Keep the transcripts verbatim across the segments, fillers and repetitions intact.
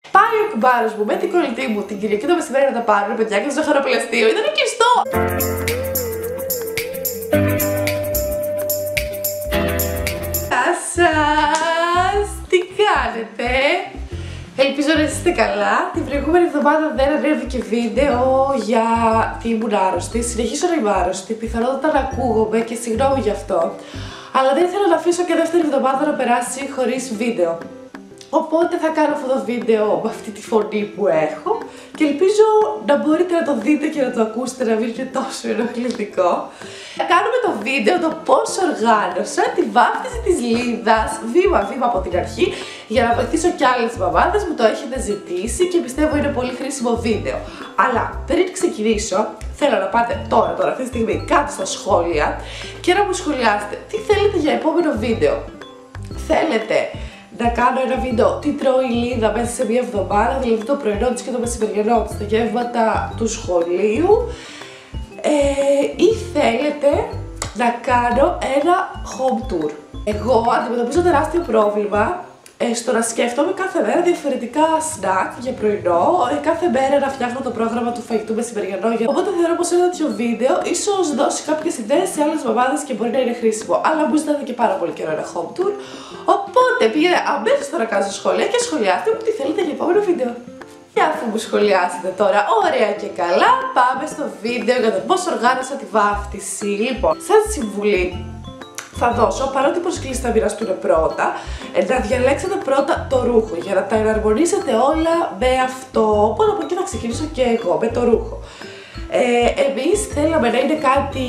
Πάει ο κουμπάρος μου με την κολλητή μου την Κυριακή το μεσημέρι να τα πάρουν, παιδιά, και το ζαχαροπλαστείο ήταν κλειστό. Γεια σας, τι κάνετε? Ελπίζω να είστε καλά. Την προηγούμενη εβδομάδα δεν ανέβηκε βίντεο γιατί ήμουν άρρωστη. Συνεχίζω να είμαι άρρωστη, πιθανότατα να ακούγομαι και συγγνώμη γι' αυτό. Αλλά δεν ήθελα να αφήσω και δεύτερη εβδομάδα να περάσει χωρίς βίντεο. Οπότε θα κάνω αυτό το βίντεο με αυτή τη φωνή που έχω και ελπίζω να μπορείτε να το δείτε και να το ακούσετε, να μην είναι τόσο ενοχλητικό. Θα κάνουμε το βίντεο το πώς οργάνωσα τη βάφτιση της Λίδας βήμα-βήμα από την αρχή για να βοηθήσω κι άλλες μαμάδες, μου το έχετε ζητήσει και πιστεύω είναι πολύ χρήσιμο βίντεο. Αλλά πριν ξεκινήσω, θέλω να πάτε τώρα, τώρα αυτή τη στιγμή κάτω στα σχόλια και να μου σχολιάσετε τι θέλετε για επόμενο βίντεο. Θέλετε να κάνω ένα βίντεο τι τρώει η Λίδα μέσα σε μία εβδομάδα, δηλαδή το πρωινό της και το μεσημεριανό της, τα γεύματα του σχολείου, ε, ή θέλετε να κάνω ένα home tour. Εγώ αντιμετωπίζω τεράστιο πρόβλημα ε, στο να σκέφτομαι κάθε μέρα διαφορετικά snack για πρωινό, ε, κάθε μέρα να φτιάχνω το πρόγραμμα του φαγητού μεσημεριανό. Οπότε θεωρώ πως ένα τέτοιο βίντεο ίσως δώσει κάποιες ιδέες σε άλλες μαμάδες και μπορεί να είναι χρήσιμο. Αλλά μου ζητάτε και πάρα πολύ καιρό ένα home tour. Οπότε πήγαινε αμέσως τώρα κάτω στα σχόλια και σχολιάστε μου τι θέλετε για επόμενο βίντεο. Και αφού μου σχολιάσετε τώρα ωραία και καλά, πάμε στο βίντεο για το πώς οργάνωσα τη βάφτιση. Λοιπόν, σαν συμβουλή θα δώσω, παρότι οι προσκλήσεις θα μοιραστούν πρώτα, να διαλέξετε πρώτα το ρούχο για να τα εναρμονίσετε όλα με αυτό. Οπότε από εκεί θα ξεκινήσω και εγώ με το ρούχο. Ε, εμείς θέλαμε να είναι κάτι,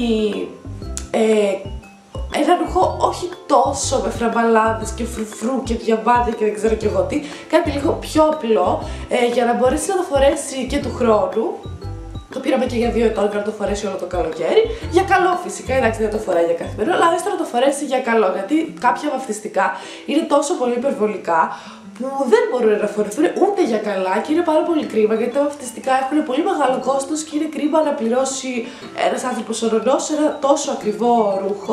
ε, ένα ρούχο όχι τόσο με φραμπαλάδες και φρουφρού και διαμάντι και δεν ξέρω και εγώ τι, κάτι λίγο πιο απλό, ε, για να μπορέσει να το φορέσει και του χρόνου. Το πήραμε και για δύο ετών για να το φορέσει όλο το καλοκαίρι. Για καλό φυσικά, εντάξει δεν το φοράει για κάθε μέρα, αλλά έστω να το φορέσει για καλό. Γιατί κάποια βαφτιστικά είναι τόσο πολύ υπερβολικά που δεν μπορούν να φορεθούν ούτε για καλά και είναι πάρα πολύ κρίμα. Γιατί τα βαφτιστικά έχουν πολύ μεγάλο κόστος και είναι κρίμα να πληρώσει ένας άνθρωπος ορρονός ένα τόσο ακριβό ρούχο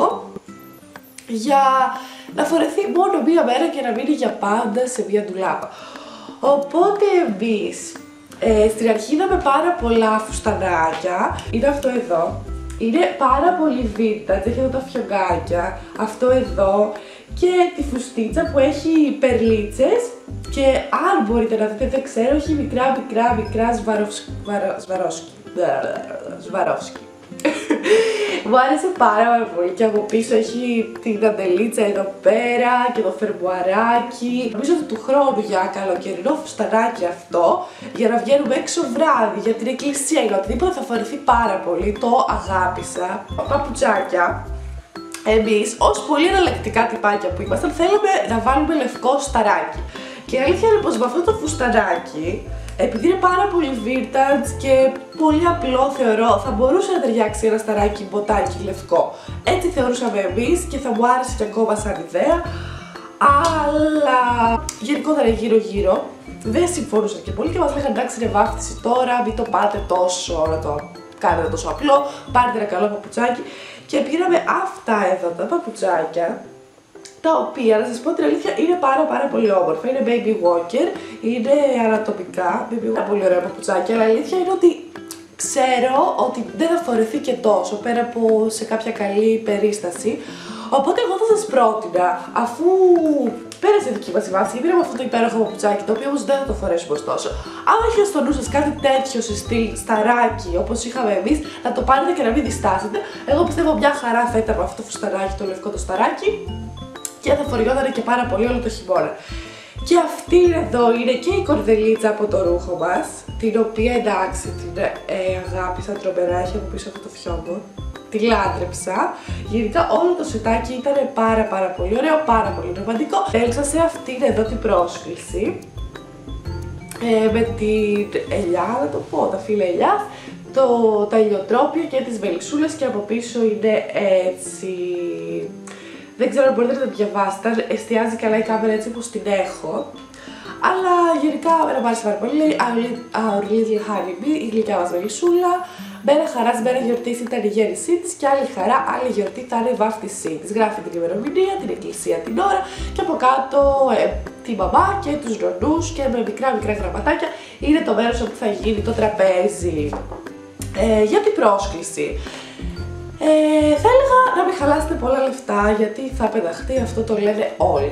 για να φορεθεί μόνο μία μέρα και να μείνει για πάντα σε μία ντουλάπα. Οπότε εμείς Ε, στην αρχή είδαμε πάρα πολλά φουστανάκια. Είναι αυτό εδώ. Είναι πάρα πολύ vintage, έχει εδώ τα φιωγκάκια. Αυτό εδώ και τη φουστίτσα που έχει περλίτσες. Και αν μπορείτε να δείτε, δεν ξέρω, έχει μικρά μικρά μικρά σβαρόσκι. Σβαρόσκι. Μου άρεσε πάρα, πάρα πολύ και από πίσω έχει την δαντελίτσα εδώ πέρα και το φερμουαράκι. Νομίζω ότι του χρόνου για καλοκαιρινό φουστανάκι αυτό, για να βγαίνουμε έξω βράδυ, για την εκκλησία ή οτιδήποτε θα φορεθεί πάρα πολύ, το αγάπησα. Παπουτσάκια. Εμείς, ως πολύ εναλλακτικά τυπάκια που ήμασταν, θέλαμε να βάλουμε λευκό σταράκι. Και η αλήθεια είναι πως με αυτό το φουστανάκι, επειδή είναι πάρα πολύ vintage και πολύ απλό θεωρώ, θα μπορούσε να ταιριάξει ένα σταράκι μποτάκι λευκό. Έτσι θεωρούσαμε εμείς και θα μου άρεσε και ακόμα σαν ιδέα. Αλλά γενικότερα γύρω γύρω δεν συμφωνούσαν και πολύ και μας λέγανε εντάξει είναι βάφτιση τώρα, μην το πάτε τόσο, να το κάνετε τόσο απλό, πάρτε ένα καλό παπουτσάκι. Και πήραμε αυτά εδώ τα παπουτσάκια, τα οποία, να σας πω την αλήθεια, είναι πάρα πάρα πολύ όμορφα. Είναι baby walker, είναι ανατομικά, baby walker, πολύ ωραία παπουτσάκια, αλλά η αλήθεια είναι ότι ξέρω ότι δεν θα φορεθεί και τόσο, πέρα από σε κάποια καλή περίσταση. Οπότε εγώ θα σας πρότεινα, αφού πέρασε η δική μας η βάση και πήραμε αυτό το υπέροχο παπουτσάκι, το οποίο όμως δεν θα το φορέσουμε ωστόσο. Αν έχετε στο νου σας κάτι τέτοιο σε στυλ σταράκι, όπως είχαμε εμείς, να το πάρετε και να μην διστάσετε. Εγώ πιστεύω μια χαρά θα ήταν με αυτό το φουστανάκι, το λευκό το σταράκι. Και θα φοριόταν και πάρα πολύ όλο το χειμώνα. Και αυτή εδώ είναι και η κορδελίτσα από το ρούχο μας, την οποία εντάξει την ε, αγάπησα τρομερά, έχει από πίσω αυτό το φιόγκο. Τη λάτρεψα. Γενικά όλο το σετάκι ήταν πάρα πάρα πολύ ωραίο, πάρα πολύ ρομαντικό. Έλξα σε αυτήν εδώ την πρόσκληση ε, με την ελιά, να το πω, τα φύλλα ελιάς, το, τα ηλιοτρόπια και τις βελισσούλες και από πίσω είναι έτσι. Δεν ξέρω αν μπορείτε να το διαβάσετε, εστιάζει καλά η κάμερα έτσι όπως την έχω. Αλλά γενικά με άρεσε πάρα πολύ. Our little honeybee, η γλυκιά μας βελισσούλα. Μέρα χαράς, μέρα γιορτής ήταν η γέννησή της και άλλη χαρά, άλλη γιορτή θα είναι η βάφτισή της. Γράφει την ημερομηνία, την εκκλησία, την ώρα και από κάτω ε, τη μαμά και τους νονούς και με μικρά μικρά γραμματάκια είναι το μέρος όπου θα γίνει το τραπέζι. Ε, για την πρόσκληση. Ε, θα έλεγα να μην χαλάσετε πολλά λεφτά γιατί θα πεταχτεί, αυτό το λένε όλοι.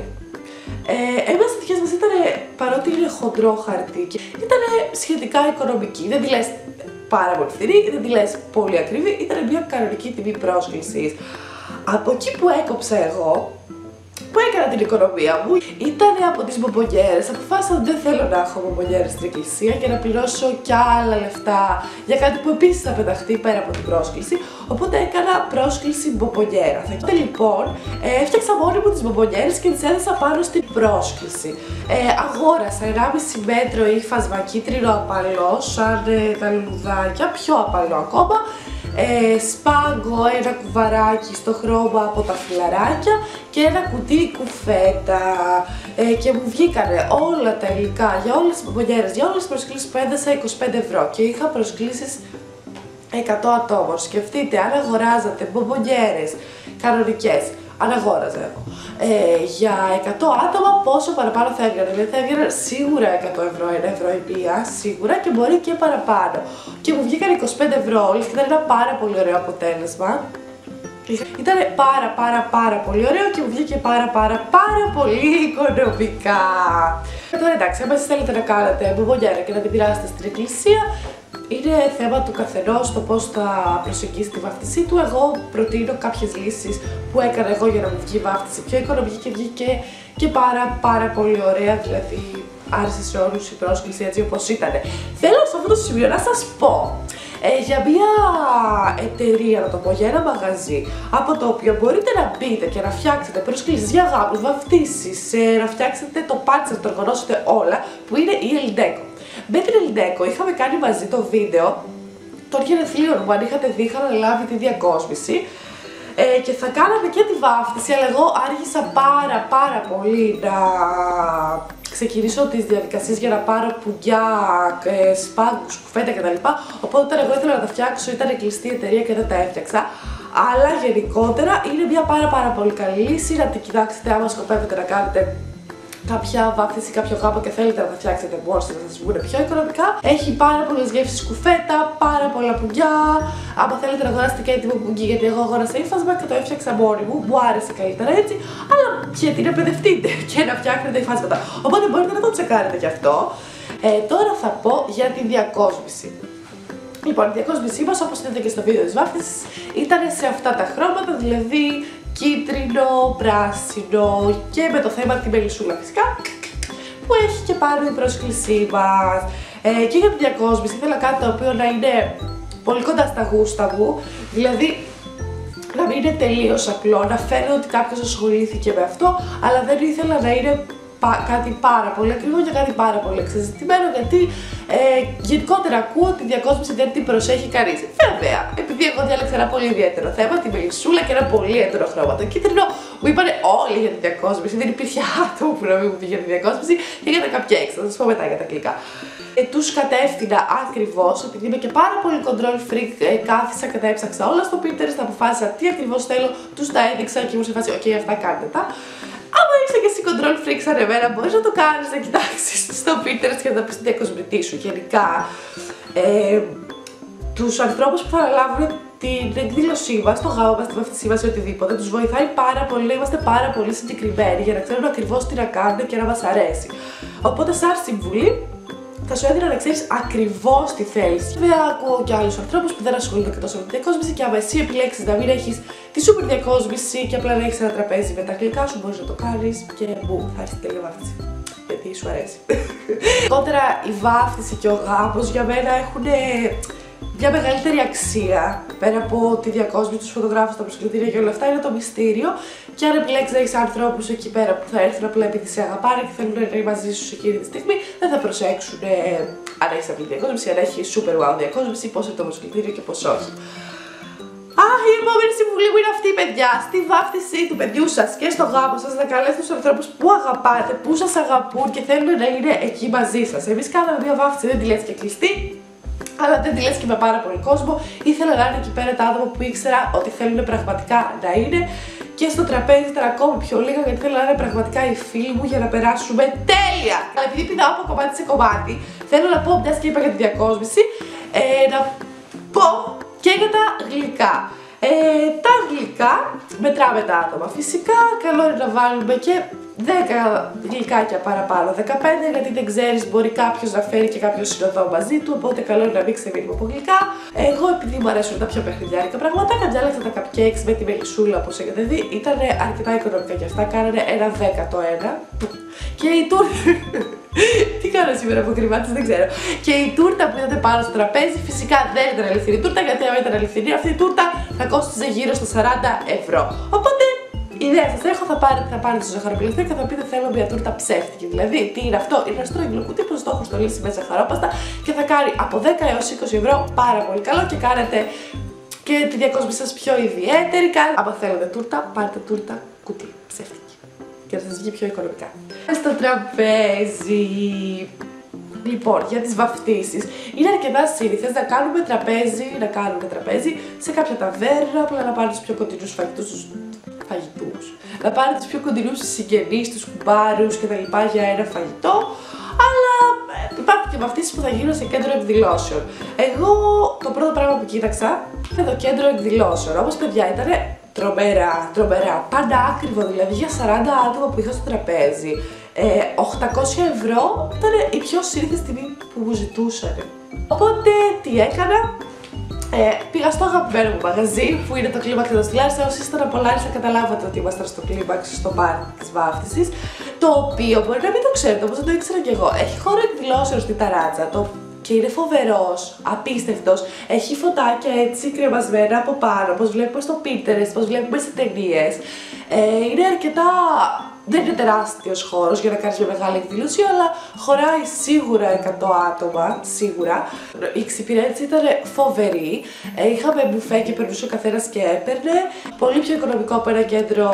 Ε, εμείς οι δικές μας ήταν, παρότι είναι χοντρό χαρτί, ήταν σχετικά οικονομική. Δεν τη λες πάρα πολύ φθηνή, δεν τη λες πολύ ακριβή, ήταν μια κανονική τιμή πρόσκλησης. Από εκεί που έκοψα εγώ, που έκανα την οικονομία μου, ήταν από τις μπομπονιέρες. Αποφάσισα ότι δεν θέλω να έχω μπομπονιέρες στην εκκλησία και να πληρώσω κι άλλα λεφτά για κάτι που επίσης θα πεταχτεί πέρα από την πρόσκληση. Οπότε έκανα πρόσκληση μπομπονιέρα. Και λοιπόν, ε, έφτιαξα μόνη μου τις μπομπονιέρες και τις έδεσα πάνω στην πρόσκληση. Ε, αγόρασα ενάμιση μέτρο ύφασμα κίτρινο απαλό, σαν ε, τα λουλουδάκια, πιο απαλό ακόμα. Ε, σπάγκο, ένα κουβαράκι στο χρώμα από τα φιλαράκια και ένα κουτί κουφέτα ε, και μου βγήκανε όλα τα υλικά για όλες τις μπομπονιέρες, για όλες τις προσκλήσεις που έδωσα είκοσι πέντε ευρώ και είχα προσκλήσεις εκατό ατόμων. Σκεφτείτε, αν αγοράζατε μπομπονιέρες κανονικές, αν αγόραζα εγώ, ε, για εκατό άτομα πόσο παραπάνω θα έβγαινε? Δηλαδή θα έβγαινε σίγουρα εκατό ευρώ, ένα ευρώ η μία, σίγουρα και μπορεί και παραπάνω. Και μου βγήκαν είκοσι πέντε ευρώ όλες και ήταν ένα πάρα πολύ ωραίο αποτέλεσμα. Ήταν πάρα πάρα πάρα πολύ ωραίο και μου βγήκε πάρα πάρα πάρα πολύ οικονομικά. Και τώρα εντάξει, αν εσείς θέλετε να κάνετε μπομπονιέρα και να την πειράσετε στην εκκλησία, είναι θέμα του καθενός το πώς θα προσεγγίσει τη βάφτισή του. Εγώ προτείνω κάποιες λύσεις που έκανα εγώ για να μου βγει η βάφτιση πιο οικονομική και βγήκε και πάρα πάρα πολύ ωραία, δηλαδή άρεσε σε όλους η πρόσκληση έτσι όπως ήταν. Θέλω σε αυτό το σημείο να σας πω ε, για μια εταιρεία, να το πω, για ένα μαγαζί από το οποίο μπορείτε να μπείτε και να φτιάξετε προσκλήσεις για γάμους, βαφτίσεις, ε, να φτιάξετε το πάτσι, να το οργανώσετε όλα, που είναι η Eldeco. Με την Eldeco είχαμε κάνει μαζί το βίντεο των γενεθλίων μου, αν είχατε δει είχα αναλάβει τη διακόσμηση ε, και θα κάναμε και τη βάφτιση, αλλά εγώ άργησα πάρα πάρα πολύ να ξεκινήσω τις διαδικασίες για να πάρω πουγκιά, ε, σπάγκους, κουφέτα κτλ. Οπότε όταν εγώ ήθελα να τα φτιάξω ήταν κλειστή εταιρεία και δεν τα έφτιαξα. Αλλά γενικότερα είναι μια πάρα πάρα πολύ καλή λύση, να την κοιτάξετε άμα σκοπεύετε να κάνετε κάποια βάφτιση, κάποιο γάμο και θέλετε να τα φτιάξετε μόνοι σας, να σας βγουν πιο οικονομικά. Έχει πάρα πολλές γεύσεις κουφέτα, πάρα πολλά πουγκιά. Άμα θέλετε να αγοράσετε και έτοιμο πουγκί, γιατί εγώ αγόρασα ύφασμα και το έφτιαξα μόνη μου, μου άρεσε καλύτερα έτσι. Αλλά γιατί να παιδευτείτε και να φτιάχνετε υφάσματα. Οπότε μπορείτε να το τσεκάρετε κι αυτό. Ε, τώρα θα πω για τη διακόσμηση. Λοιπόν, η διακόσμησή μας, όπως είδατε και στο βίντεο της βάφτισης, ήταν σε αυτά τα χρώματα, δηλαδή κίτρινο, πράσινο και με το θέμα τη μελισσούλα φυσικά, που έχει και πάνω η πρόσκλησή μας. Ε, και για τη διακόσμηση ήθελα κάτι το οποίο να είναι πολύ κοντά στα γούστα μου, δηλαδή να μην είναι τελείως απλό, να φαίνεται ότι κάποιος ασχολήθηκε με αυτό, αλλά δεν ήθελα να είναι κάτι πάρα πολύ ακριβό και κάτι πάρα πολύ εξεζητημένο, γιατί ε, γενικότερα ακούω ότι η διακόσμηση δεν την προσέχει κανείς. Βέβαια, επειδή εγώ διάλεξα ένα πολύ ιδιαίτερο θέμα, τη μελισσούλα και ένα πολύ έντονο χρώμα, το κίτρινο, μου είπανε όλοι για τη διακόσμηση. Δεν υπήρχε άτομο που να μην μου πει για τη διακόσμηση και για τα cupcakes. Θα σας πω μετά για τα γλυκά. Ε, τους κατεύθυνα ακριβώς, επειδή είμαι και πάρα πολύ control freak, ε, κάθισα και τα έψαξα όλα στο Pinterest, αποφάσισα τι ακριβώς θέλω, τους τα έδειξα και μου σε φάση, ok, αυτά κάντε τα. Άμα είσαι και εσύ control freak σαν εμένα, μπορείς να το κάνεις, να κοιτάξεις στο Pinterest και να πεις τη διακοσμητή σου. Γενικά, ε, τους ανθρώπους που θα αναλάβουν την εκδήλωσή μας, το γάμο μας, τη βαφτισή μας ή οτιδήποτε, τους βοηθάει πάρα πολύ να είμαστε πάρα πολύ συγκεκριμένοι για να ξέρουν ακριβώς τι να κάνουν και να μας αρέσει. Οπότε, σαν συμβουλή, θα σου έδινα να ξέρεις ακριβώς τι θέλεις. Βέβαια, ακούω και άλλους ανθρώπους που δεν ασχολούνται και τόσο με τη διακόσμηση και άμα εσύ επιλέξεις να μην έχεις τη σούπερ διακόσμηση και απλά να έχεις ένα τραπέζι με τα γλυκά σου, μπορείς να το κάνεις και μπου, θα έρθει τέλεια βάφτιση. Γιατί σου αρέσει. Γενικότερα, η βάφτιση και ο γάμος για μένα έχουν μια μεγαλύτερη αξία. Πέρα από τη διακόσμηση, τους φωτογράφους, τα προσκλητήρια και όλα αυτά, είναι το μυστήριο. Και αν επιλέξεις να έχεις ανθρώπους εκεί πέρα που θα έρθουν απλά επειδή σε αγαπάνε και θέλουν να είναι μαζί σου σε εκείνη τη στιγμή, δεν θα προσέξουν ε, αν έχεις απλή διακόσμηση, αν έχεις super wow διακόσμηση, πώς είναι το προσκλητήριο και πώς όχι. Αχ, η επόμενη συμβουλή μου είναι αυτή, παιδιά. Στη βάφτιση του παιδιού σας και στο γάμο σας να καλέσετε τους ανθρώπους που αγαπάτε, που σας αγαπούν και θέλουν να είναι εκεί μαζί σας. Εμείς κάναμε μια βάφτιση, δεν τη λέτε και κλειστή. Αλλά δεν τη λες και με πάρα πολύ κόσμο. Ήθελα να είναι εκεί πέρα τα άτομα που ήξερα ότι θέλουν πραγματικά να είναι. Και στο τραπέζι ήταν ακόμη πιο λίγα, γιατί θέλω να είναι πραγματικά οι φίλοι μου για να περάσουμε τέλεια! Αλλά επειδή πηδάω από κομμάτι σε κομμάτι, θέλω να πω, μιας και είπα για τη διακόσμηση, ε, να πω και για τα γλυκά. Ε, τα γλυκά μετράμε τα άτομα. Φυσικά, καλό είναι να βάλουμε και δέκα γλυκάκια παραπάνω, δεκαπέντε, γιατί δεν ξέρεις, μπορεί κάποιος να φέρει και κάποιος συνοδό μαζί του, οπότε καλό είναι να μην ξεμείνουμε από γλυκά. Εγώ, επειδή μου αρέσουν τα πιο παιχνιδιάρικα πραγματάκια, διάλεξα τα cupcakes με τη μελισσούλα, όπως έχετε δει. Ήταν αρκετά οικονομικά και αυτά, κάνανε ένα δέκα το ένα. Και η τούρτα. Τι κάνω σήμερα από κρυμάτες, δεν ξέρω. Και η τούρτα που είδατε πάνω στο τραπέζι, φυσικά δεν ήταν αληθινή τούρτα, γιατί αν ήταν αληθινή, αυτή η τούρτα θα κόστιζε γύρω στα σαράντα ευρώ. Οπότε, η ιδέα σας έχω, θα πάρετε, θα πάρετε στο ζαχαροπλαστείο και θα πείτε θέλω μια τούρτα ψεύτικη. Δηλαδή, τι είναι αυτό, είναι ένα στρογγυλό κουτί που το έχω στολίσει με ζαχαρόπαστα και θα κάνει από δέκα έως είκοσι ευρώ πάρα πολύ καλό και κάνετε και τη διακόσμηση σας πιο ιδιαίτερη. Αν θέλετε τούρτα, πάρτε τούρτα κουτί ψεύτικη. Και θα σας βγει πιο οικονομικά. Στο τραπέζι. Λοιπόν, για τις βαφτίσεις. Είναι αρκετά σύνηθες να κάνουμε τραπέζι, να κάνουμε τραπέζι σε κάποια ταβέρνα, απλά να πάρετε τους πιο κοντινούς φαγητούς, τους φαγητούς. Να πάρετε τους πιο κοντινούς συγγενείς, τους κουμπάρους κτλ. Για ένα φαγητό. Αλλά υπάρχουν και βαφτίσεις που θα γίνουν σε κέντρο εκδηλώσεων. Εγώ το πρώτο πράγμα που κοίταξα είναι το κέντρο εκδηλώσεων. Όμως, παιδιά, ήταν τρομερά, τρομερά. Πάντα άκριβο, δηλαδή για σαράντα άτομα που είχα στο τραπέζι. Ε, οκτακόσια ευρώ ήταν η πιο σύνηθες τιμή που μου ζητούσαν. Οπότε τι έκανα, ε, πήγα στο αγαπημένο μου μαγαζί που είναι το Κλίμαξ εδώ στη Λάρισα. Όσοι ήσταν από Λάρισα καταλάβατε ότι ήμασταν στο Κλίμαξ, στο πάρτι της βάφτισης. Το οποίο μπορεί να μην το ξέρετε, όμως δεν το ήξερα κι εγώ. Έχει χώρο εκδηλώσεων στη ταράτσα. Το και είναι φοβερός, απίστευτος. Έχει φωτάκια έτσι κρεμασμένα από πάνω, όπως βλέπουμε στο Pinterest, όπως βλέπουμε σε ταινίες. Ε, είναι αρκετά. Δεν είναι τεράστιος χώρος για να κάνεις μια μεγάλη εκδήλωση, αλλά χωράει σίγουρα εκατό άτομα, σίγουρα. Η εξυπηρέτηση ήταν φοβερή. Ε, είχαμε μπουφέ και περνούσε ο καθένας και έπαιρνε. Πολύ πιο οικονομικό από ένα κέντρο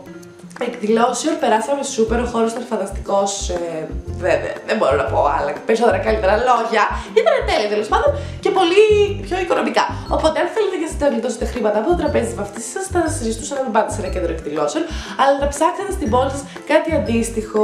εκδηλώσεων, περάσαμε σούπερ, ο χώρος ήταν φανταστικός, ε, βέβαια, δεν μπορώ να πω άλλα, περισσότερα καλύτερα λόγια, ήταν τέλεια τέλος πάντων και πολύ πιο οικονομικά. Οπότε αν θέλετε και εσείς να γλιτώσετε χρήματα από το τραπέζι της βαφτίσης σας, θα σας συζητούσα να μην πάτε σε ένα κέντρο εκδηλώσεων, αλλά να ψάξετε στην πόλη σας κάτι αντίστοιχο.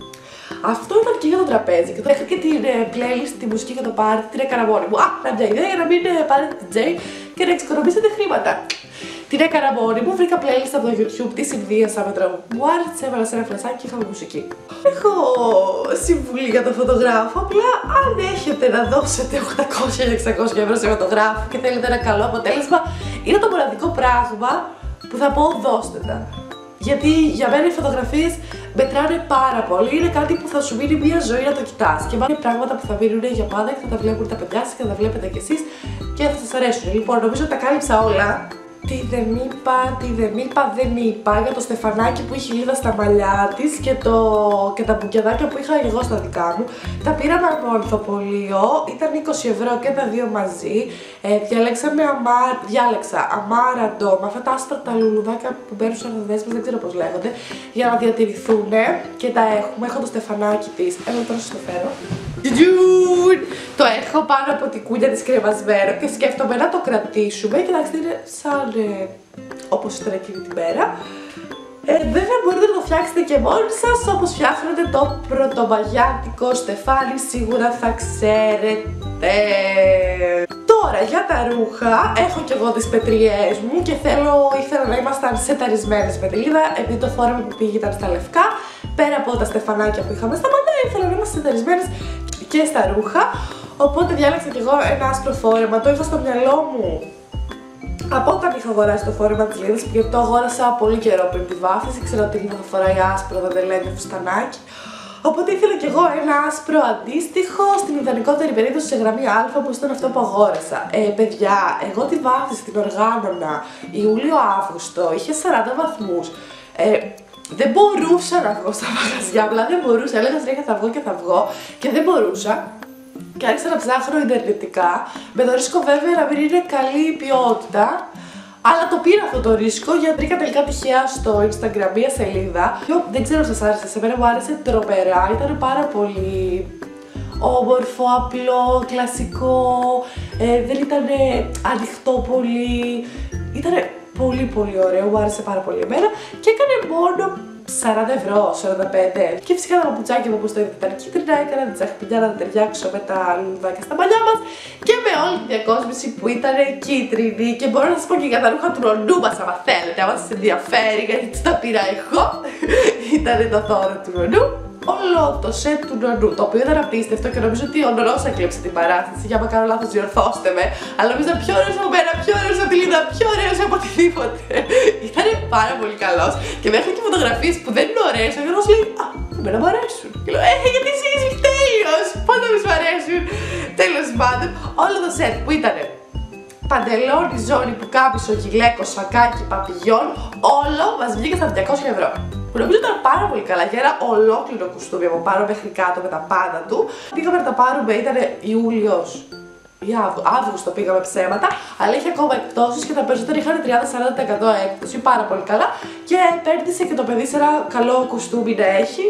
Αυτό ήταν και για το τραπέζι και είχα και την ε, playlist, τη μουσική για το πάρτι, την έκανα μόνη μου. Α, να μια ιδέα για να μην ε, πάρετε την τζέι και να εξοικονομήσετε χρήματα. Την έκανα μόνη μου, βρήκα playlist από το YouTube, τη συνδύασα με τραγούδια. Μου άρεσε, έβαλα σε ένα φλασάκι και είχαμε μουσική. Έχω συμβουλή για τον φωτογράφο, απλά αν έχετε να δώσετε οκτακόσια με εξακόσια ευρώ σε φωτογράφο και θέλετε ένα καλό αποτέλεσμα, είναι το μοναδικό πράγμα που θα πω δώστε τα. Γιατί για μένα οι φωτογραφίες μετράνε πάρα πολύ, είναι κάτι που θα σου μείνει μια ζωή να το κοιτάς. Και είναι πράγματα που θα μείνουν για πάντα και θα τα βλέπουν τα παιδιά σας και θα τα βλέπετε κι εσείς και θα σας αρέσουν. Λοιπόν, νομίζω ότι τα κάλυψα όλα. Τι δεν είπα, τι δεν είπα, δεν είπα για το στεφανάκι που είχε λίδα στα μαλλιά της και, το... και τα μπουκεδάκια που είχα εγώ στα δικά μου. Τα πήραμε από ανθοπολείο, ήταν είκοσι ευρώ και τα δύο μαζί. Ε, διαλέξαμε αμάρ... Διάλεξα αμάραντο με αυτά τα άσπρα τα λουλουδάκια που μπαίνουν σαν δέσμες, δεν ξέρω πώς λέγονται, για να διατηρηθούν και τα έχουμε. Έχω το στεφανάκι της, έλα τώρα σας το φέρω. Το έχω πάνω από την κούλια της κρεμασμένο και σκέφτομαι να το κρατήσουμε. Κοιτάξτε, είναι σαν ε, όπως ήταν εκείνη την μέρα. Ε, βέβαια μπορείτε να το φτιάξετε και μόνοι σας όπως φτιάχνετε το πρωτομαγιάτικο στεφάνι, σίγουρα θα ξέρετε. Τώρα για τα ρούχα, έχω και εγώ τις πετριές μου και θέλω, ήθελα να ήμασταν σεταρισμένες με τη λίδα, επειδή το φόρεμα που πήγε ήταν στα λευκά. Πέρα από τα στεφανάκια που είχαμε στα μαλλιά, ήθελα να είμαστε σεταρισμένες και στα ρούχα. Οπότε διάλεξα και εγώ ένα άσπρο φόρεμα, το είχα στο μυαλό μου από όταν είχα αγοράσει το φόρεμα της Λίδας, γιατί το αγόρασα πολύ καιρό πριν τη βάφτιση, ξέρω ότι η Λίδα θα φοράει άσπρο, δεν λένε φουστανάκι. Οπότε ήθελα κι εγώ ένα άσπρο αντίστοιχο, στην ιδανικότερη περίπτωση σε γραμμή Α, που ήταν αυτό που αγόρασα. Ε, παιδιά, εγώ τη βάφτιση την οργάνωνα Ιούλιο-Αύγουστο, είχε σαράντα βαθμούς. Ε, δεν μπορούσα να βγω στα μαγαζιά, απλά δεν μπορούσα. Έλεγα συνέχεια θα βγω και θα βγω και δεν μπορούσα. Και άρχισα να ψάχνω ιντερνετικά, με το ρίσκο βέβαια να μην είναι καλή ποιότητα. Αλλά το πήρα αυτό το ρίσκο γιατί βρήκα τελικά τυχαία στο Instagram μια σελίδα. Δεν ξέρω αν σας άρεσε, σε μένα μου άρεσε τρομερά, ήταν πάρα πολύ όμορφο, απλό, κλασικό, ε, δεν ήταν ανοιχτό πολύ, ήταν πολύ πολύ ωραίο, μου άρεσε πάρα πολύ εμένα και έκανε μόνο σαράντα ευρώ, σαράντα πέντε. Και φυσικά τα παπουτσάκια μου, όπως το είδατε, ήταν κίτρινα, έκανα την τσαχπινιά να τα ταιριάξω με τα λουλουδάκια στα μαλλιά μας και με όλη τη διακόσμηση που ήταν κίτρινη. Και μπορώ να σας πω και για τα ρούχα του νονού μας, άμα θέλετε, άμα σας ενδιαφέρει, γιατί τα πήρα εγώ. Ήταν το δώρο του νονού. Όλο το σετ του νονού, το οποίο ήταν απίστευτο και νομίζω ότι ο νονός έκλεψε την παράσταση. Για να κάνω λάθος, διορθώστε με. Αλλά νομίζω ήταν πιο ωραίος από μένα, πιο ωραίος από τη Λίνα, πιο ωραίος από οτιδήποτε. Ήταν πάρα πολύ καλός και μέχρι και φωτογραφίες που δεν είναι ωραίες, ο Γιώργος λέει «Α, εμένα μου αρέσουν». Και λέω «Ε, γιατί εσύ είσαι τέλειος, πάντα μου αρέσουν». Τέλος πάντων, όλο το σετ που ήταν παντελόνι, ζώνη, πουκάμισο, γυλαίκο, σακάκι, παπηγιόν, όλο μας βγήκε στα διακόσια ευρώ. Που νομίζω ήταν πάρα πολύ καλά για ένα ολόκληρο κουστούμι από πάνω μέχρι κάτω με τα πάντα του. Πήγαμε να τα πάρουμε, ήταν Ιούλιος ή Αύγουστο πήγαμε ψέματα, αλλά είχε ακόμα εκπτώσεις και τα περισσότερα είχαν τριάντα με σαράντα τοις εκατό έκπτωση, πάρα πολύ καλά. Και πέρδισε και το παιδί σε ένα καλό κουστούμι να έχει.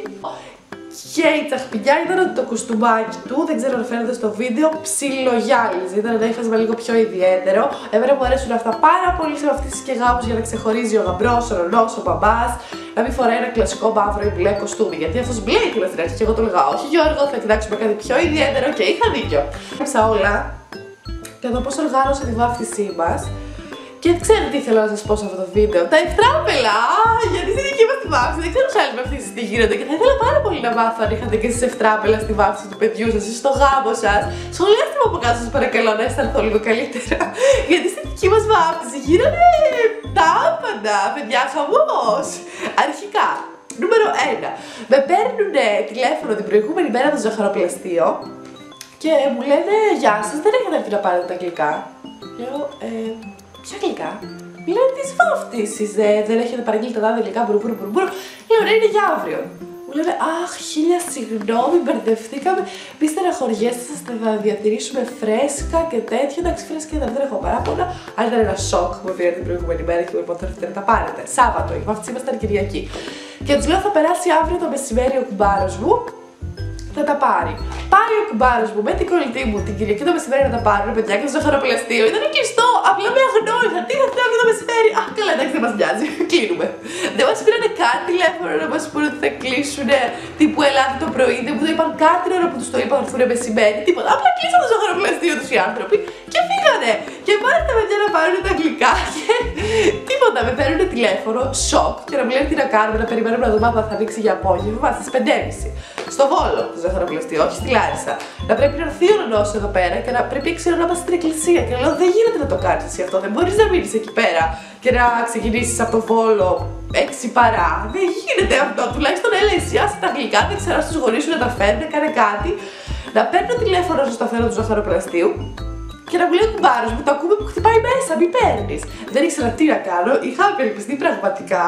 Και η τσαχπινιά ήταν ότι το κουστούμάκι του, δεν ξέρω αν φαίνεται στο βίντεο, ψιλογιάλιζε. Ήταν ένα ύφασμα λίγο πιο ιδιαίτερο. Εμένα μου αρέσουν αυτά πάρα πολύ σε αυτές τις και γάμους για να ξεχωρίζει ο γαμπρός, ο νονός, ο μπαμπάς. Να μην φοράει ένα κλασικό μαύρο ή μπλε κοστούμι. Γιατί αυτός μπλε ήθελε στην αρχή και εγώ το λέγα όχι Γιώργο, θα κοιτάξουμε κάτι πιο ιδιαίτερο και είχα δίκιο. Έψα όλα και εδώ πώς οργάνωσα τη βάφτισή μας. Και ξέρετε τι θέλω να σας πω σε αυτό το βίντεο. Τα ευτράπελα! Γιατί στη δική μας τη βάφτιση δεν ξέρω σε άλλες βαφτίσεις τι γίνονται. Και θα ήθελα πάρα πολύ να μάθω αν είχατε και εσείς ευτράπελα στη βάφτιση του παιδιού σας ή στο γάμο σας. Σχολιάστε μου από κάτω σας παρακαλώ να αισθανθώ λίγο καλύτερα. Γιατί στη δική μας βάφτιση γίνανε τα άπαντα. Παιδιά, χαμός! Αρχικά, νούμερο ένα. Με παίρνουν τηλέφωνο την προηγούμενη μέρα το ζαχαροπλαστείο και μου λένε «Γεια σας, δεν έχετε έρθει να πάρετε τα γλυκά». Λέω ε, «Ποια γλυκά?» Μου λένε «Τις βάφτισης, ε, δεν έχετε παραγγείλει τα τάδε γλυκά, μπουρου μπουρου μπουρου». Λέω «Ναι, είναι για αύριο». Μου λένε «Αχ, χίλια συγγνώμη, μπερδευτήκαμε, μη στεναχωριέστε, σας θα διατηρήσουμε φρέσκα και τέτοια». Εντάξει, φρέσκα ήταν, δεν έχω παράπονα, αλλά ήταν ένα σοκ που με πήρε την προηγούμενη μέρα και μου είπαν θα έρθετε να τα πάρετε. Σάββατο, η βάφτιση μας ήταν Κυριακή. Και τους λέω θα περάσει αύριο το μεσημέρι ο κουμπάρος μου. Θα τα πάρει. Πάει ο κουμπάρος μου με την κολλητή μου την Κυριακή το μεσημέρι να τα πάρουν, παιδιά, και στο ζαχαροπλαστείο. Ήταν κλειστό, απλά με αγνώριζα. Τι θα θέλω το μεσημέρι. Αχ, καλά, εντάξει, δεν μας νοιάζει. Κλείνουμε. Δεν μας πήρανε καν τηλέφωνο να μας πούνε ότι θα κλείσουν τύπου ελάτε το πρωί. Δεν μου το είπαν καν την ώρα που τους το είπαν ότι θα έρθουν μεσημέρι. Τίποτα. Απλά κλείσαν το ζαχαροπλαστείο τους οι άνθρωποι και φύγανε. Και πάνε τα παιδιά να πάρουν τα γλυκά. Και τίποτα. Με παίρνουν τηλέφωνο, σοκ. Και να μου λένε τι να κάνουμε, να περιμένουμε να δούμε αν θα ανοίξει για απόγευμα στις πέντε και μισή. Στο Βόλο το ζαχαροπλαστείο, όχι στη Λάρισα. Να πρέπει να έρθει ο νονός εδώ πέρα και να πρέπει ξέρω να πας στην εκκλησία. Και λέω δεν γίνεται να το κάνεις εσύ αυτό. Δεν μπορείς να μείνεις εκεί πέρα και να ξεκινήσεις από το Βόλο έξι παρά. Δεν γίνεται αυτό. Τουλάχιστον έλα εσύ, άσε τα γλυκά, δεν ξέρω στους γονείς σου να τα φέρνουν, κάνε κάτι. Να παίρνω τηλέφωνο στο σταθερό του ζαχαροπλαστείου. Και να μου λέει ο κουμπάρος μου, το ακούμε που χτυπάει μέσα, μην παίρνεις. Δεν ήξερα τι να κάνω, είχα απελπιστεί πραγματικά.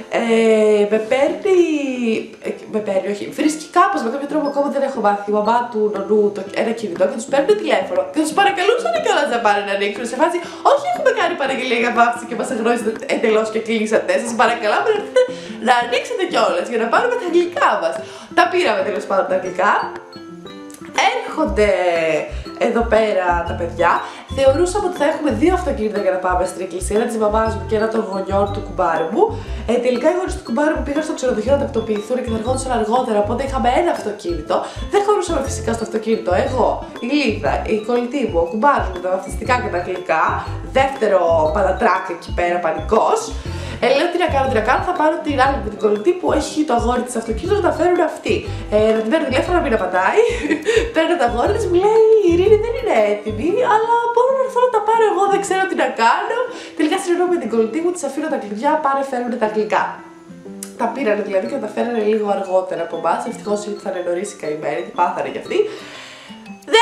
Ε, με παίρνει. Ε, με παίρνει, όχι. Βρίσκει κάπως με κάποιο τρόπο, ακόμα δεν έχω μάθει. Η μαμά του νονού το, ένα κινητό και τους παίρνει τηλέφωνο. Και τους παρακαλούσαν κιόλας να πάνε να ανοίξουν. Σε φάση, όχι, έχουμε κάνει παραγγελία για βάφτιση και μας εγνώρισατε εντελώς και κλείσατε. Σας παρακαλάμε να έρθετε να ανοίξετε κιόλας για να πάρουμε τα γλυκά μας. Τα πήραμε τέλος πάντων τα γλυκά. Έρχονται εδώ πέρα τα παιδιά. Θεωρούσαμε ότι θα έχουμε δύο αυτοκίνητα για να πάμε στην εκκλησία, ένα της μαμάς μου και ένα των γονιών του κουμπάρου μου. Ε, τελικά οι γονείς του κουμπάρου μου πήγαν στο ξενοδοχείο να τακτοποιηθούν και θα ερχόντουσαν αργότερα, οπότε είχαμε ένα αυτοκίνητο. Δεν χωρούσαμε φυσικά στο αυτοκίνητο. Εγώ, η Λίδα, η κολλητή μου, ο κουμπάρος μου, τα βαφτιστικά και τα γλυκά. Δεύτερο παλατράκ εκεί πέρα, πανικός. Ε, λέω τι να κάνω, τι να κάνω, θα πάρω την άλλη με την κολλητή που έχει το αγόρι της αυτοκίνητο να τα φέρουν αυτοί. Ε, να την παίρνω τηλέφωνο να μην απαντάει. Παίρνω το αγόρι της, μου λέει η Ειρήνη δεν είναι έτοιμη, αλλά μπορώ να έρθω να τα πάρω εγώ, δεν ξέρω τι να κάνω. Τελικά συνεννοώ με την κολλητή μου, της αφήνω τα κλειδιά, πάνε φέρουν τα γλυκά. Τα πήρανε δηλαδή και τα φέρανε λίγο αργότερα από εμάς. Ευτυχώς γιατί θα είναι νωρίς η καημένη, τι πάθανε κι αυτοί. Δεύτερο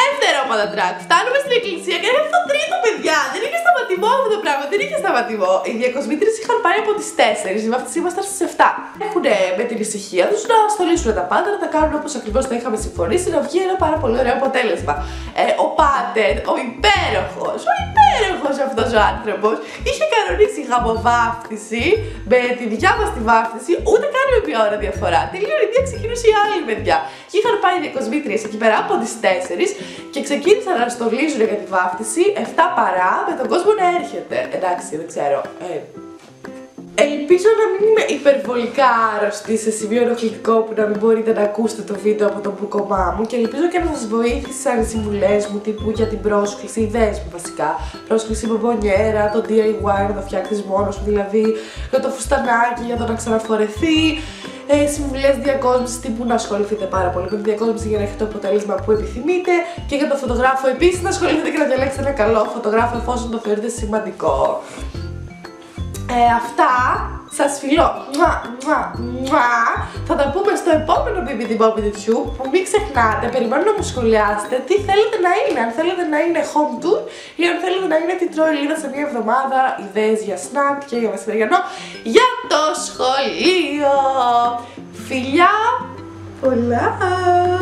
πράγματα drag. Φτάνουμε στην εκκλησία και έρχεται το τρίτο, παιδιά. Δεν είχε σταματημό αυτό το πράγμα, δεν είχε σταματημό. Οι διακοσμήτριες είχαν πάει από τις τέσσερις, η βάφτιση ήμασταν στις επτά. Έχουν με την ησυχία τους να στολίσουν τα πάντα, να τα κάνουν όπως ακριβώς τα είχαμε συμφωνήσει, να βγει ένα πάρα πολύ ωραίο αποτέλεσμα. Ε, ο Πάτερ, ο υπέροχος, ο υπέροχος αυτός ο άνθρωπος, είχε κανονίσει γαμοβάφτιση με τη δικιά μας τη βάφτιση, ούτε καν με μία ώρα διαφορά. Τελείωνε η μία, ξεκινούσε η άλλη, παιδιά. Και είχαν πάει οι διακοσμήτριες εκεί πέρα από τις τέσσερις και ξεκίνησαν να στολίζουν για τη βάφτιση επτά παρά με τον κόσμο να έρχεται. Εντάξει, δεν ξέρω. Ε, Ελπίζω να μην είμαι υπερβολικά άρρωστη σε σημείο ενοχλητικό που να μην μπορείτε να ακούσετε το βίντεο από το μπουκωμά μου και ελπίζω και να σας βοήθησαν οι συμβουλές μου τύπου για την πρόσκληση, ιδέες μου βασικά. Πρόσκληση μπομπονιέρα, το ντι άι γουάι να το φτιάξεις μόνος σου, δηλαδή για το φουστανάκι, για το να ξαναφορεθεί. Ε, συμβουλές διακόσμησης τύπου να ασχοληθείτε πάρα πολύ με τη διακόσμηση για να έχετε το αποτέλεσμα που επιθυμείτε και για το φωτογράφο επίσης να ασχοληθείτε και να διαλέξετε ένα καλό φωτογράφο εφόσον το θεωρείτε σημαντικό. Ε, αυτά, σας φιλώ, μουα, μουα, μουα. Θα τα πούμε στο επόμενο Bibbidi Bobbidi Tube που μην ξεχνάτε, περιμένω να μου σχολιάσετε τι θέλετε να είναι, αν θέλετε να είναι home tour ή αν θέλετε να είναι τι τρώει Λίνα σε μια εβδομάδα, ιδέες για snack και για μεσημεριανό για το σχολείο. Φιλιά πολλά!